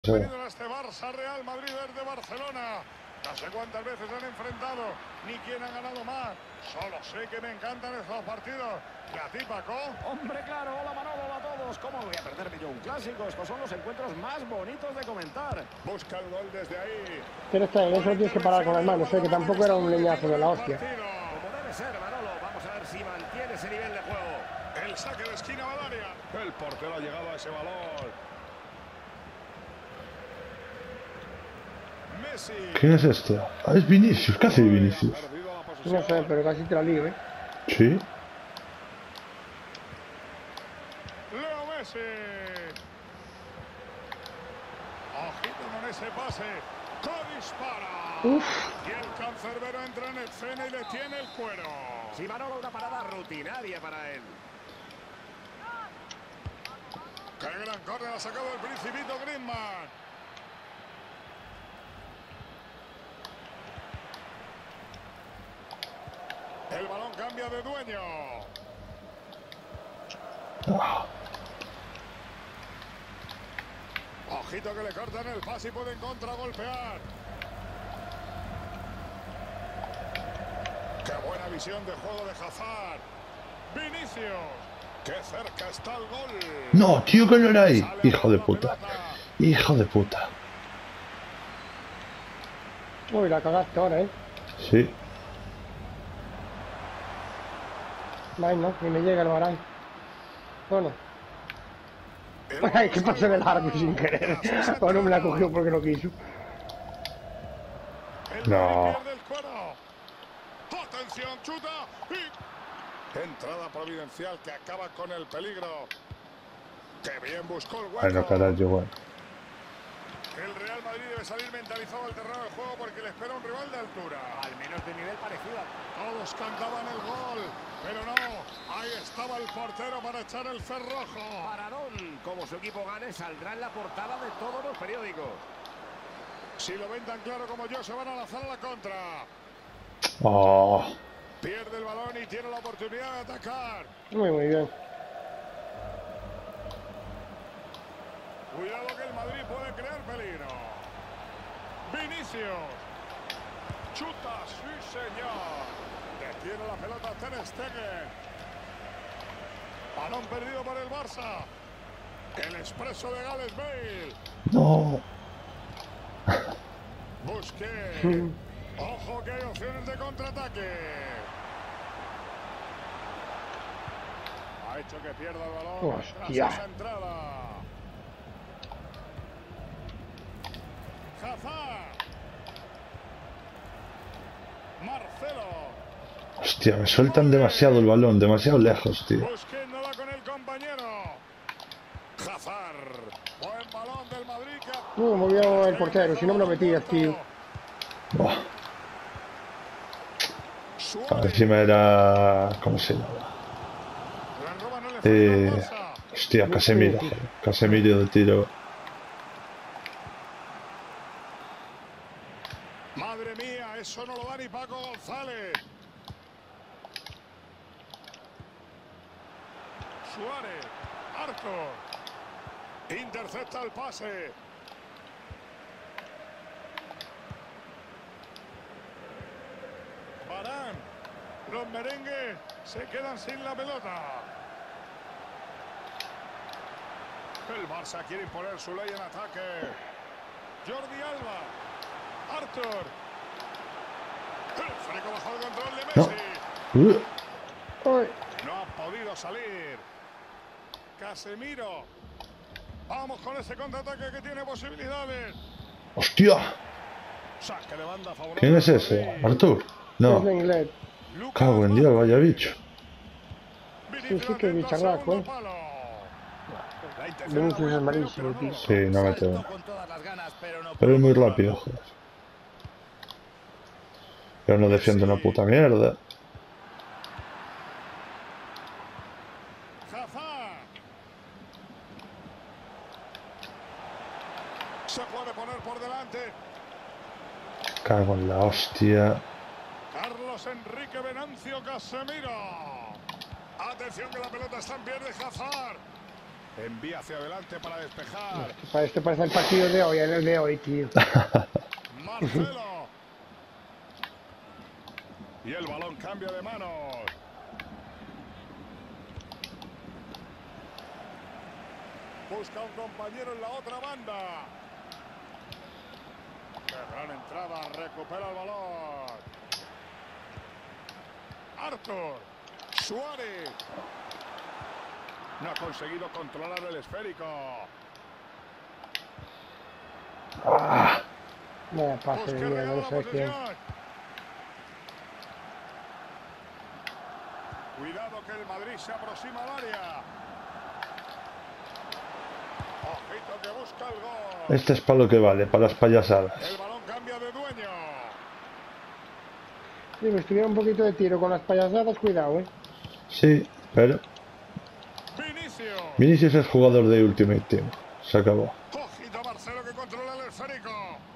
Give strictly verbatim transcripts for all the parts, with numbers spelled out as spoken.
Bienvenido a este Barça Real Madrid desde Barcelona. No sé cuántas veces han enfrentado, ni quién ha ganado más. Solo sé que me encantan estos partidos. ¿Y a ti, Paco? Hombre, claro. Hola, Manolo. Hola a todos. ¿Cómo voy a perderme yo un clásico? Estos son los encuentros más bonitos de comentar. Busca el gol desde ahí. Pero está bien, eso lo tienes que parar con las manos, sé que tampoco era un leñazo de la hostia. Como debe ser, Manolo. Vamos a ver si mantiene ese nivel de juego. El saque de esquina va al área. El portero ha llegado a ese balón. Messi. ¿Quién es este? Ah, es Vinicius. ¿Qué hace Vinicius? No sé, pero casi te la lío, ¿eh? Sí. Leo Messi. Ojito con ese pase. ¡Que dispara! Uf. Y el cancerbero entra en escena y le tiene el cuero. Sí, Manolo, una parada rutinaria para él. ¡Qué gran córner ha sacado el Principito Griezmann! El balón cambia de dueño. Ah. Ojito que le cortan el pase y pueden contragolpear. ¡Qué buena visión de juego de Hazard! ¡Vinicius! ¡Qué cerca está el gol! No, tío, que no era ahí. Hijo de puta. Hijo de puta. Uy, la cagaste ahora, ¿eh? Sí. Ay, no, ni me llega el Varane. Bueno. Ay, que pasé del árbol sin querer. O no me la cogió porque no quiso. No. Atención, chuta. Y... entrada providencial que acaba con el peligro. ¡Qué bien buscó el hueco! Ay, no, carajo, bueno. El Real Madrid debe salir mentalizado al terreno de juego porque le espera un rival de altura. Al menos de nivel parecido. Todos cantaban el gol, pero no. Ahí estaba el portero para echar el cerrojo. Paradón. Como su equipo gane, saldrá en la portada de todos los periódicos. Si lo ven tan claro como yo, se van a lanzar a la contra. Oh. Pierde el balón y tiene la oportunidad de atacar. Muy, muy bien. Cuidado que el Madrid puede crear peligro. Vinicius. Chuta, sí señor. Detiene la pelota Ter Stegen. Balón perdido por el Barça. El expreso de Gareth Bale. No. Busquets. Ojo que hay opciones de contraataque. Ha hecho que pierda el balón. Hostia. Tras esa entrada. Hazard. Marcelo. Hostia, me sueltan demasiado el balón, demasiado lejos, tío. Busquets no va con el compañero. Hazard. Buen balón del Madrid. Que... Uh, movió el portero, si no me lo metías, tío. Buah. Encima era... ¿Cómo se llama? Eh... Hostia, Casemiro. Casemiro de tiro. Madre mía, eso no lo da ni Paco González. Suárez, Arco. Intercepta el pase. Varane. Los merengues se quedan sin la pelota. El Barça quiere imponer su ley en ataque. Jordi Alba. Arthur. El freco bajo el control de Messi. No. Uh. Uy. No ha podido salir. Casemiro. Vamos con ese contraataque que tiene posibilidades. ¡Hostia! Saque de banda favorable. ¿Quién es ese? ¿Artur? No. Es de inglés. Cago en Dios, vaya bicho. Sí, sí que es bicharraco, ¿eh? Vinicius es malísimo, tío. Sí, no me tengo. Pero es muy rápido, joder. Pero no defiende una puta mierda. Se puede poner por delante. Cago en la hostia. Carlos Enrique Venancio Casemiro. Atención que la pelota está en pie de Hazard. Envía hacia adelante para despejar. Este parece el partido de hoy, el de hoy, tío. Marcelo. Y el balón cambia de manos. Busca un compañero en la otra banda. Qué gran entrada, recupera el balón. Arthur. Suárez. No ha conseguido controlar el esférico. Ah, vaya pase de mierda, no sé quién. Cuidado que el Madrid se aproxima al área. Ojito que busca el gol. Este es para lo que vale, para las payasadas. El balón cambia de dueño. Si me estuviera un poquito de tiro con las payasadas, cuidado, eh. Sí, pero... Vinicius. Vinicius es jugador de Ultimate Team. Se acabó. Ojito Marcelo que controla el esférico.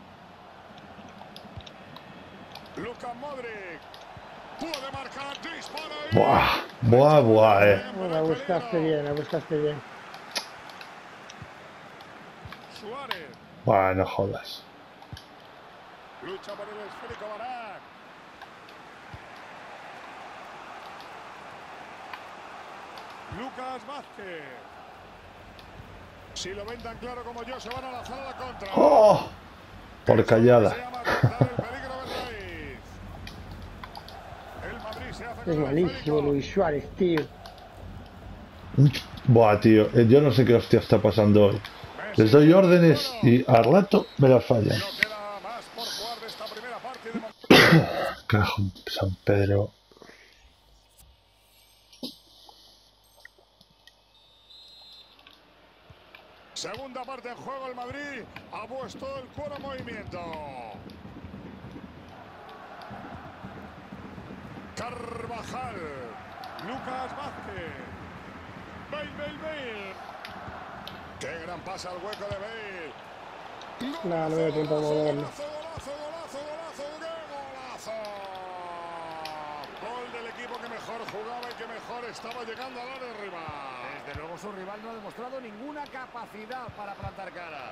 Lucas Modric. Puede marcar, dispara ahí. Buah, buah, buah, eh. Oh, la buscaste bien, la buscaste bien. Suárez. Buah, no jodas. Lucha por el esférico Barak. Lucas Vázquez. Si lo ven tan claro como yo, se van a lanzar a la contra. ¡Oh! Por callada. Se llama cortar el peligro de raíz. El Madrid se hace con Es el malísimo esférico. Luis Suárez, tío. Buah, tío, eh, yo no sé qué hostia está pasando hoy. Les doy órdenes y al rato me las fallan. No queda más por jugar de esta primera parte de momento. Carajo, San Pedro. Segunda parte en juego, el Madrid ha puesto el cuero en movimiento. Carvajal, Lucas Vázquez, Bale, Bale, Bale. Qué gran pase al hueco de Bale. No, no me dio tiempo a moverlo. Golazo, golazo, golazo, golazo, qué golazo. Gol del equipo que mejor jugaba y que mejor estaba llegando al área rival. Desde luego su rival no ha demostrado ninguna capacidad para plantar cara.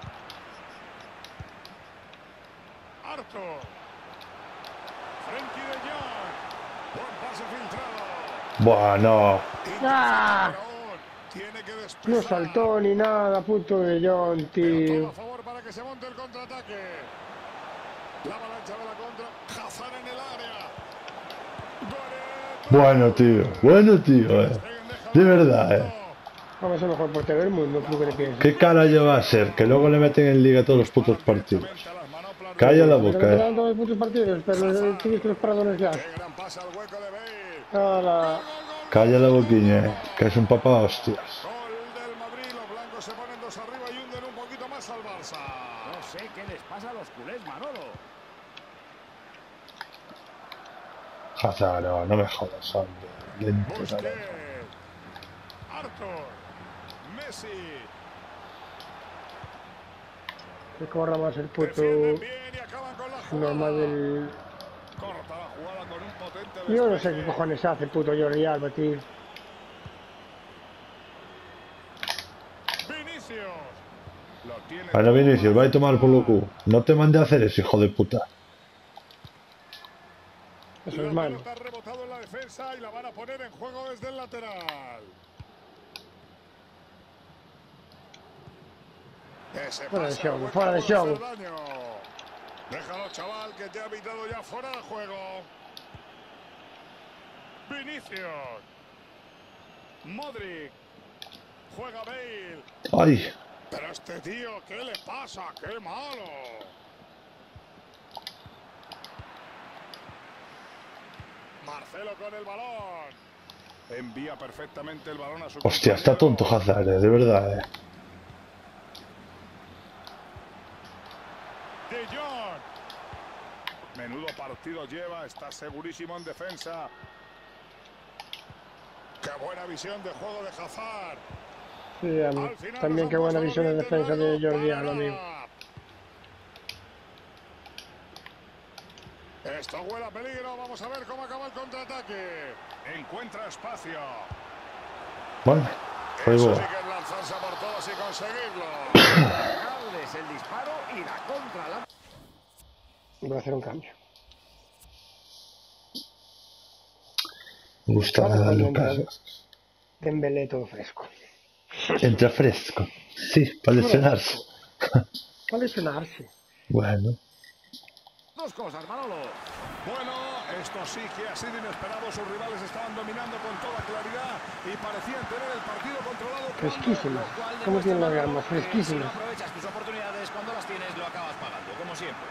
Arthur. Frenkie de Jong. Buen pase filtrado. Buah, no. ¡Ah! Tiene que despejar. No saltó ni nada, puto de John, Pero todo tío. a favor para que se monte el contraataque. La avalancha de la contra. Hazard en el área. Goret. Bueno, tío. Bueno, tío, eh. De verdad, eh. Vamos a ser el mejor portero del mundo, ¿tú qué le piensas? ¿Qué cara lleva a ser? Que luego le meten en liga todos los putos partidos. Calla la Pero boca, no eh. quedan todos los putos partidos, pero los tienes los paradones ya. Qué gran pase al hueco de Bale. Hola. Calla la boquilla, eh. Que es un papá hostias. Gol del Madrid. Los blancos se ponen dos arriba y hunden un poquito más al Barça. No sé qué les pasa a los culés, Manolo. Hazard, no, no me jodas, hombre. Lento, Busquets. carajo. Arthur. Messi. Que corra más el puto Defienden bien y acaban con la jugada. normal del... Corta la jugada con un potente Yo no sé qué despeje. cojones hace el puto Jordi Alba, tío. Vinicius. Lo tiene Bueno, todo Vinicius, para va a tomar por lo cu. No te mandé a hacer eso, hijo de puta. Eso La es malo. pelota ha rebotado en la defensa y la van a poner en juego desde el lateral. Ese Fuera de pase show, al hueco fuera de puede show. hacer daño. Déjalo, chaval, que te ha evitado ya fuera de juego. Vinicius. Modric. Juega Bale. Ay, Pero este tío, ¿qué le pasa? ¡Qué malo! Marcelo con el balón. Envía perfectamente el balón a su hostia, está compañero. tonto Hazard, eh, de verdad, eh. De Jong. Menudo partido lleva, está segurísimo en defensa. Qué buena visión de juego de Hazard. Sí, a mí. Al final También nos qué han buena puesto visión de los dientes defensa de largos Jordi para Alba, amigo. nada. Esto huele a peligro, vamos a ver cómo acaba el contraataque. Encuentra espacio. Bueno, Eso juego. sí que es la esforzarse por todos y conseguirlo. Es el disparo y la contra. La... Voy a hacer un cambio. Me gusta Ahora cuando Lucas. entra Dembélé todo fresco. Entra fresco. Sí, para lesionarse. Para lesionarse. Bueno. Dos cosas, Manolo. Bueno, esto sí que ha sido inesperado. Sus rivales estaban dominando con toda claridad y parecían tener el partido controlado. Fresquísimas. ¿Cómo tienen las armas? Fresquísimas. Si no aprovechas tus oportunidades, cuando las tienes lo acabas pagando, como siempre.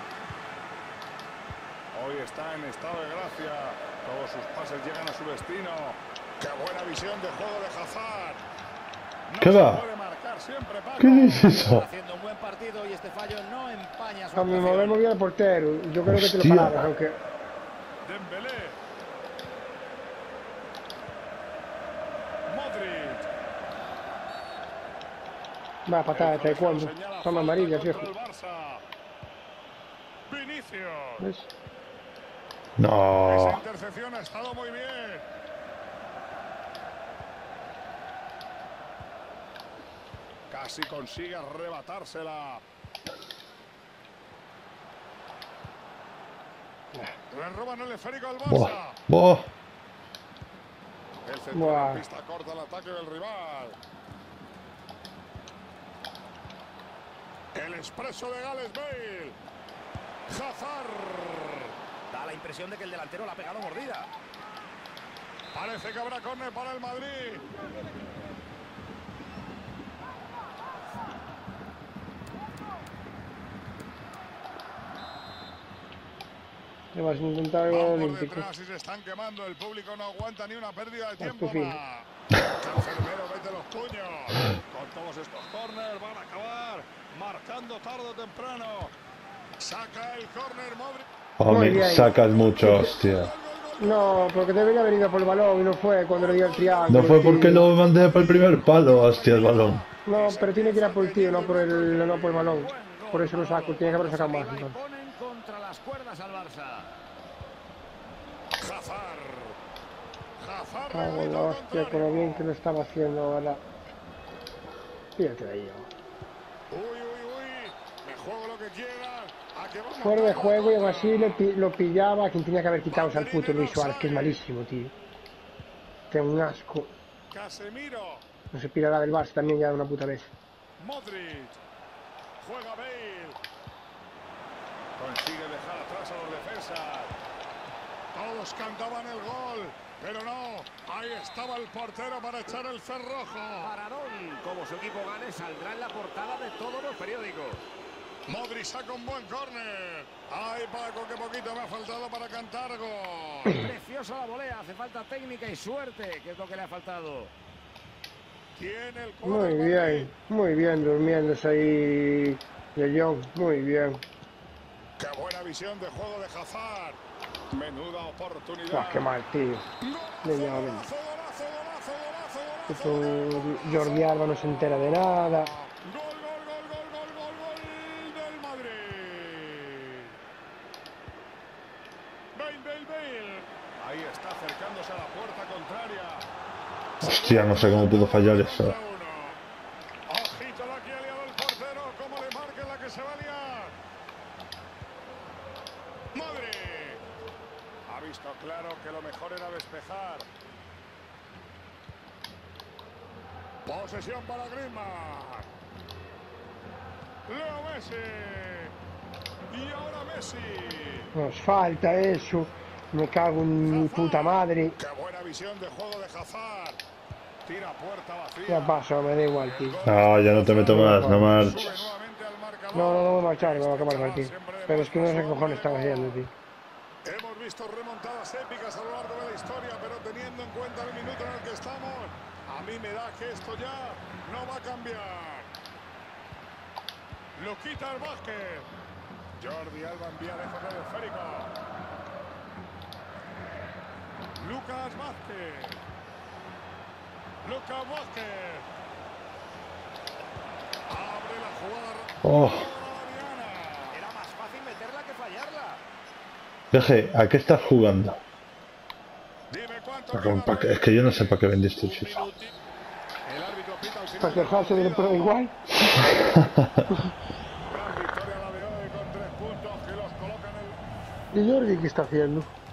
Hoy está en estado de gracia. Todos sus pases llegan a su destino. ¡Qué buena visión de juego de Hazard! No ¿Qué va? puede marcar siempre, Paco. ¿Qué dices eso? Haciendo un buen partido y este fallo no empaña su A mi actuación. mover muy bien al portero. Yo creo que te lo Hostia. pararas, aunque... Dembélé. Modric. Va, patada de taekwondo. Señala Toma falta amarilla, contra viejo. el Barça. Vinicius. ¿Ves? Esa No. intercepción ha estado muy bien. Casi consigue arrebatársela. Le roban el esférico al Buah. Barça. Buah. El centrocampista corta el ataque del rival. El expreso de Gareth Bale. Hazard. Da la impresión de que el delantero la ha pegado mordida. Parece que habrá córner para el Madrid. Le vas a intentar algo Van por olímpico. detrás y se están quemando. El público no aguanta ni una pérdida de tiempo tu fin. más. Cancerbero mete los puños. Con todos estos córners van a acabar marcando tarde o temprano. Saca el córner Modric. Muy Hombre, bien. sacas mucho, hostia. No, porque debería haber ido por el balón y no fue cuando le dio el triángulo. No fue porque tío. lo mandé por el primer palo, hostia, el balón. No, pero tiene que ir a por el tío, no por el, no por el balón. Por eso lo saco, tiene que haber sacado más. Arriba y Entonces. ponen contra las cuerdas al Barça. Hazard. Hazard. Cago en la rebota hostia, con lo contrario. bien que lo estaba haciendo ahora. Fíjate de ahí. Uy, uy, uy. Me juego lo que quieran. A que vamos Fuera de todos juego y aún contra. así le pi- lo pillaba a quien tenía que haber quitado al puto Luis Suárez, que es malísimo, tío. Que un asco. Casemiro. No se pirará del Barça también ya de una puta vez. Modric. Juega Bale. Consigue dejar atrás a los defensas. Todos cantaban el gol, pero no. Ahí estaba el portero para echar el cerrojo. Paradón. Como su equipo gane, saldrá en la portada de todos los periódicos. Modric saca un buen córner. Ay, Paco, que poquito me ha faltado para cantar gol. Preciosa la volea. Hace falta técnica y suerte, que es lo que le ha faltado. Tiene el Muy cuadro bien, muy bien durmiéndose ahí De Jong, muy bien. Qué buena visión de juego de Hazard. Menuda oportunidad. Ah, qué mal, tío. Golazo, Venga, venga. golazo, golazo, golazo, golazo, Esto, golazo, Jordi Alba no se entera de nada. Gol, gol, gol, gol, gol, gol, gol del Madrid. Bale, Bale, Bale. Ahí está acercándose a la puerta contraria. Hostia, no sé cómo pudo fallar eso. Ojito la que ha liado el portero. Cómo le marque la que se va a liar. Madrid. Ha visto claro que lo mejor era despejar. Posesión para Griezmann. Leo Messi. Y ahora Messi. Nos falta eso. Me cago en mi puta madre. Qué buena visión de juego de Hazard. Tira puerta vacía. Ya pasa, me da igual, tío. No, ya no te meto más, no Sube marches. nuevamente al marcador. No, no, no voy a marchar, me voy a acabar el partido. Pero es que no sé qué cojones estaba haciendo, tío. Hemos visto remontadas épicas a lo largo de la historia, pero teniendo en cuenta el minuto en el que estamos, a mí me da que esto ya no va a cambiar. Lo quita el básquet. Jordi Alba envía lejos del esférico. Lucas Vázquez. Lucas Vázquez. Abre la jugada. Oh, Era más fácil meterla que fallarla. deje, ¿a qué estás jugando? Dime cuánto Pa- pa- queda. Es que yo no sé para qué vendiste el FIFA. El árbitro pita al Para quejarse del pro igual. Gran victoria la de hoy con tres puntos que los colocan en el... ¿Y Jordi qué está haciendo?